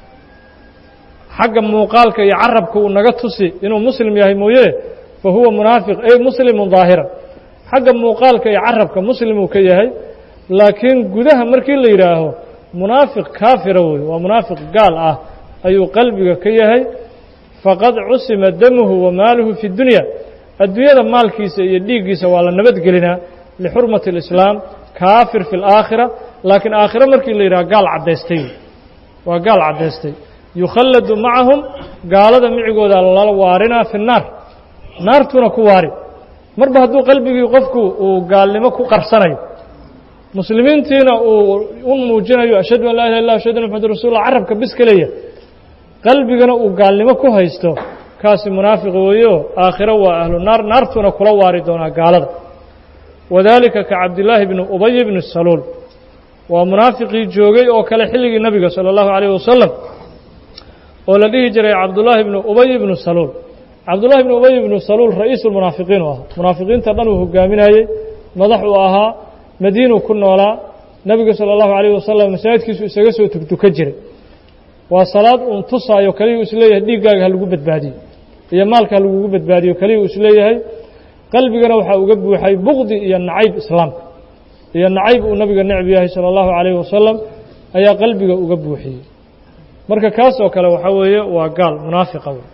xagga muuqaalka iyo carabka uu naga tusi inuu muslim yahay mooye fa huwa munaafiq ay muslimun daahira xagga muuqaalka iyo carabka muslim uu ka yahay laakiin gudaha markii la yidhaaho munaafiq kaafira wey waa munaafiq gaal ah ayuu qalbiga ka yahay faqad cusima damuhu wa maaluhu fi dunya adduunyada maalkiisa iyo dhiiggiisa waa la nabadgelinaa lixurmati alislaam kaafir fi alaakhira laakiin aakhiro markii la yidhaha gaal caddaystay waa gaal caddaystay yukhalladu macahum gaalada micigooda lala waarinaa fi nnaar naartuna ku waari marba hadduu qalbigii qofku uu gaalnimo ku qarsanayo muslimiintiina uu u muujinayo ashhadu an laa ilaha illah ashhadu anna muxamadan rasuulullah carabka bis ka leeyahay qalbigana uu gaalnimo ku haysto kaasi munaafiq weeyo aakhiro waa ahlu naar naartuna kula waari doonaa gaalada wadaalika ka cabdillaahi bni ubay bni saluul waa munaafiqii joogay oo kale xilligii nabiga sala allahu calayh wasalam oo la dhihi jiray cabdullaahi bni ubay ibnu saluul cabdullahi bni ubay ibnu saluul ra'iisulmunaafiqiin u ahaa munaafiqiinta dhan uu hogaaminayey madax uu ahaa madiinuu ku noolaa nebiga sala allahu calayh wasalam masaajidkiisu isaga soo tugtuka jiray waa salaad uun tusaayo kaliyu isleeyahay dhiiggaaga ha lagu badbaadiyo iyo maalka ha lagugu badbaadiyo kaliyu isleeyahay qalbigana waxaa uga buuxay buqdi iyo nacayb islaamka iyo nacayb uu nabiga necb yahay sala allahu calayhi wasalam ayaa qalbiga uga buuxiyey marka kaas oo kale waxaa weeye waa gaal munaafiqa wey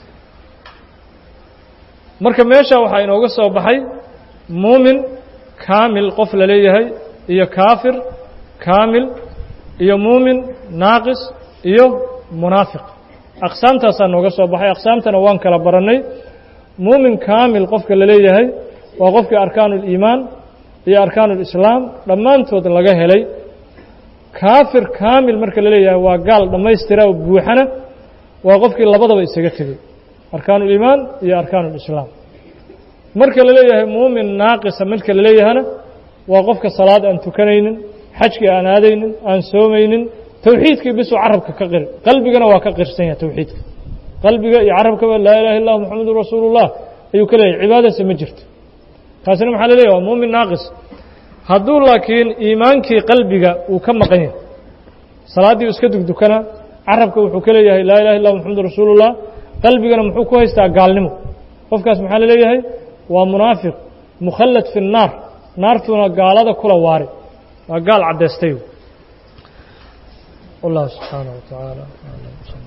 marka meesha waxaa inooga soo baxay muumin kaamil qof la leeyahay iyo kaafir kaamil iyo muumin naaqis iyo munaafiq aqsaamtaasaa nooga soo baxay aqsaamtana waan kala barannay muumin kaamil qofka la leeyahay waa qofkii arkaanu uliimaan iyo arkaanu ulislaam dhammaantood laga helay kaafir kaamil marka la leeyahay waa gaal dhammaystira oo buuxana waa qofkii labadaba isaga tegey arkaanu uliimaan iyo arkaanu ulislaam marka la leeyahay muumin naaqisa marka la leeyahana waa qofka salaad aan tukanaynin xajkii aan aadaynin aan soomaynin tawxiidkii bisuu carabka ka qiri qalbigana waa ka qirsan yahay tawxiidka qalbiga iyo carabkaba laa ilaha illa muxamadun rasuulullah ayuu ka leeyahay cibaadasa ma jirto taasina maxaa la leeyahay waa muumin naaqis hadduu laakiin iimaankii qalbiga uu ka maqan yahay salaaddii iska dugdukana carabka wuxuu ka leeyahay laa ilaha illa muxamadun rasuulullah qalbigana muxuu ku haystaa gaalnimo qofkaas maxaa la leeyahay waa munaafiq mukhallad fi nnaar naartuna gaalada kula waari waa gaal caddaystay wallahu subxaanaه wa tacaala